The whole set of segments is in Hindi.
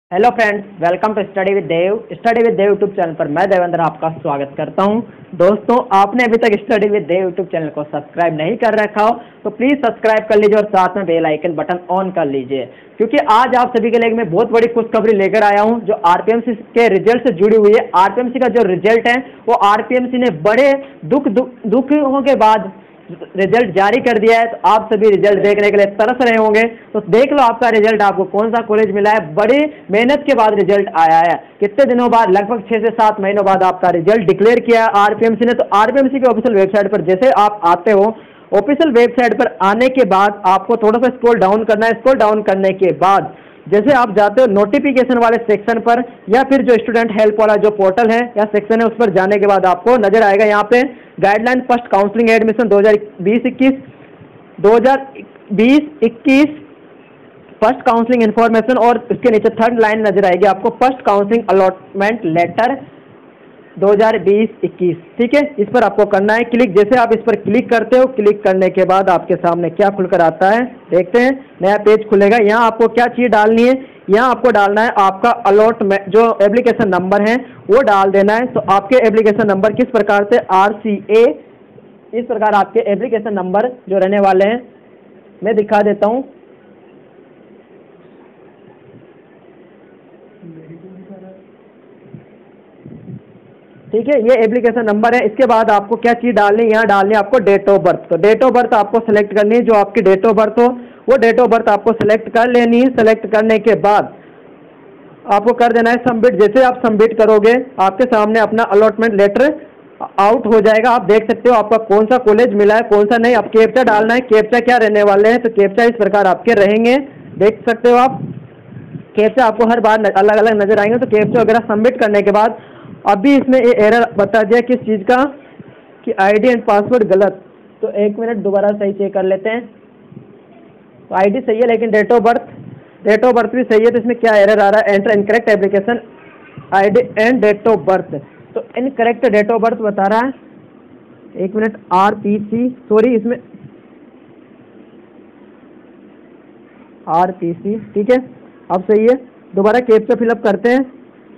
Hello friends, welcome to study with Dev YouTube channel पर मैं देवेंद्र आपका स्वागत करता हूं। दोस्तों, आपने अभी तक study with Dev YouTube channel को सब्सक्राइब नहीं कर रखा हो तो प्लीज़ सब्सक्राइब कर लीजिए और साथ में बेल आइकन बटन ऑन कर लीजिए, क्योंकि आज आप सभी के लिए मैं बहुत बड़ी खुशखबरी लेकर आया हूं जो आरपीएमसी के रिजल्ट से जुड़ी हुई है। आरपीएमसी का जो रिजल्ट है वो आरपीएमसी ने बड़े दुखों के बाद रिजल्ट जारी कर दिया है। तो आप सभी रिजल्ट देखने के लिए तरस रहे होंगे, तो देख लो आपका रिजल्ट, आपको कौन सा कॉलेज मिला है। बड़ी मेहनत के बाद रिजल्ट आया है, कितने दिनों बाद, लगभग 6 से 7 महीनों बाद आपका रिजल्ट डिक्लेयर किया है आरपीएमसी ने। तो आरपीएमसी की ऑफिशियल वेबसाइट पर जैसे आप आते हो, ऑफिशियल वेबसाइट पर आने के बाद आपको थोड़ा सा स्क्रॉल डाउन करना है। स्क्रॉल डाउन करने के बाद जैसे आप जाते हो नोटिफिकेशन वाले सेक्शन पर या फिर जो स्टूडेंट हेल्प वाला जो पोर्टल है या सेक्शन है उस पर जाने के बाद आपको नजर आएगा यहाँ पे guideline first counselling admission 2020-21 first counselling information, और उसके नीचे थर्ड लाइन नजर आएगी आपको फर्स्ट काउंसलिंग अलॉटमेंट लेटर 2020-21। ठीक है, इस पर आपको करना है क्लिक। जैसे आप इस पर क्लिक करते हो, क्लिक करने के बाद आपके सामने क्या खुलकर आता है देखते हैं। नया पेज खुलेगा। यहाँ आपको क्या चीज़ डालनी है, यहाँ आपको डालना है आपका अलॉटमेंट जो एप्लीकेशन नंबर है वो डाल देना है। तो आपके एप्लीकेशन नंबर किस प्रकार से RCA, इस प्रकार आपके एप्लीकेशन नंबर जो रहने वाले हैं मैं दिखा देता हूँ। ठीक है, ये एप्लीकेशन नंबर है। इसके बाद आपको क्या चीज़ डालनी है, यहाँ डालनी है आपको डेट ऑफ बर्थ। तो डेट ऑफ बर्थ आपको सेलेक्ट करनी है, जो आपकी डेट ऑफ बर्थ हो वो डेट ऑफ बर्थ आपको सेलेक्ट कर लेनी है। सेलेक्ट करने के बाद आपको कर देना है सबमिट। जैसे आप सबमिट करोगे आपके सामने अपना अलॉटमेंट लेटर आउट हो जाएगा। आप देख सकते हो आपका कौन सा कॉलेज मिला है कौन सा नहीं। आप कैप्चा डालना है, कैप्चा क्या रहने वाले हैं, तो कैप्चा इस प्रकार आपके रहेंगे, देख सकते हो आप। कैप्चा आपको हर बार अलग अलग नजर आएंगे। तो कैप्चा वगैरह सबमिट करने के बाद अभी इसमें ये एरर बता दिया किस चीज़ का, कि आईडी एंड पासवर्ड गलत। तो एक मिनट दोबारा सही चेक कर लेते हैं। तो आईडी सही है लेकिन डेट ऑफ बर्थ भी सही है। तो इसमें क्या एरर आ रहा है, enter incorrect application ID and date of birth. तो इनकरेक्ट डेट ऑफ बर्थ बता रहा है, एक मिनट, RPC, सॉरी इसमें RPC। ठीक है, अब सही है। दोबारा कैप्चा फिलअप करते हैं।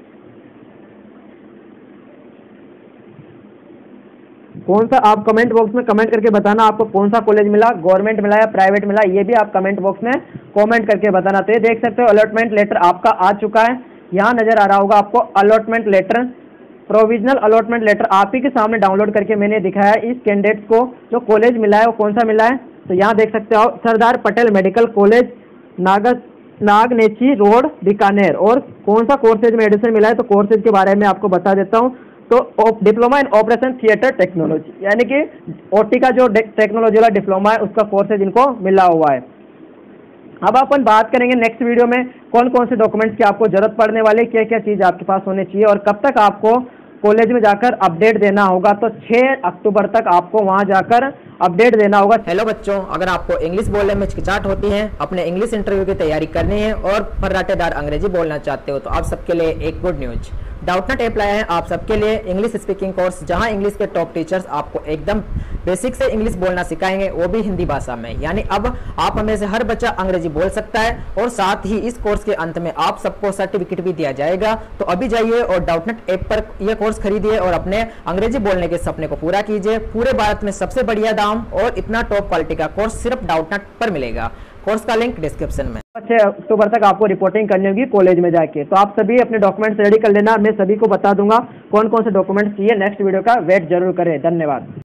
कौन सा, आप कमेंट बॉक्स में कमेंट करके बताना आपको कौन सा कॉलेज मिला, गवर्नमेंट मिला या प्राइवेट मिला, ये भी आप कमेंट बॉक्स में कमेंट करके बताना। तो ये देख सकते हो अलॉटमेंट लेटर आपका आ चुका है। यहाँ नजर आ रहा होगा आपको allotment letter, provisional allotment letter आप ही के सामने डाउनलोड करके मैंने दिखाया है। इस कैंडिडेट को जो कॉलेज मिला है वो कौन सा मिला है, तो यहाँ देख सकते हो Sardar Patel medical college, Nagnechi road, Bikaner. और कौन सा कोर्सेज में एडमिशन मिला है, तो कोर्सेज के बारे में आपको बता देता हूँ। तो diploma in operation theatre technology, यानी कि OT का जो टेक्नोलॉजी वाला डिप्लोमा है उसका कोर्सेज इनको मिला हुआ है। अब अपन बात करेंगे नेक्स्ट वीडियो में कौन कौन से डॉक्यूमेंट्स की आपको जरूरत पड़ने वाले, क्या क्या चीज़ आपके पास होनी चाहिए और कब तक आपको कॉलेज में जाकर अपडेट देना होगा। तो 6 अक्टूबर तक आपको वहां जाकर अपडेट देना होगा। हेलो बच्चों, अगर आपको इंग्लिश बोलने में हिचकिचाहट होती है, अपने इंग्लिश इंटरव्यू की तैयारी करनी है और फर्राटेदार अंग्रेजी बोलना चाहते हो, तो आप सबके लिए एक गुड न्यूज, डाउटनेट ऐप लाया है आप सबके लिए इंग्लिश स्पीकिंग कोर्स, जहां इंग्लिश के टॉप टीचर्स आपको एकदम बेसिक से इंग्लिश बोलना सिखाएंगे, वो भी हिंदी भाषा में। यानी अब आप हमें से हर बच्चा अंग्रेजी बोल सकता है और साथ ही इस कोर्स के अंत में आप सबको सर्टिफिकेट भी दिया जाएगा। तो अभी जाइए और डाउटनेट ऐप पर यह कोर्स खरीदिए और अपने अंग्रेजी बोलने के सपने को पूरा कीजिए। पूरे भारत में सबसे बढ़िया दाम और इतना टॉप क्वालिटी का कोर्स सिर्फ डाउटनेट पर मिलेगा। कोर्स का लिंक डिस्क्रिप्शन में। 6 अक्टूबर तक आपको रिपोर्टिंग करनी होगी कॉलेज में जाके। तो आप सभी अपने डॉक्यूमेंट्स रेडी कर लेना, मैं सभी को बता दूंगा कौन कौन से डॉक्यूमेंट्स चाहिए। नेक्स्ट वीडियो का वेट जरूर करें। धन्यवाद।